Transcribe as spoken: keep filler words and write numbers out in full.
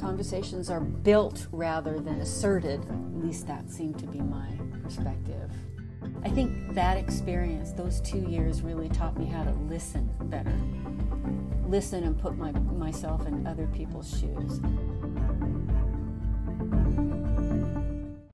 conversations are built rather than asserted. At least that seemed to be my perspective. I think that experience, those two years, really taught me how to listen better. Listen and put my, myself in other people's shoes.